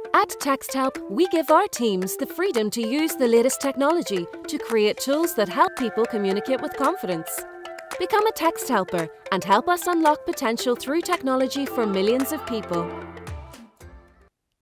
At Texthelp, we give our teams the freedom to use the latest technology to create tools that help people communicate with confidence. Become a text helper and help us unlock potential through technology for millions of people.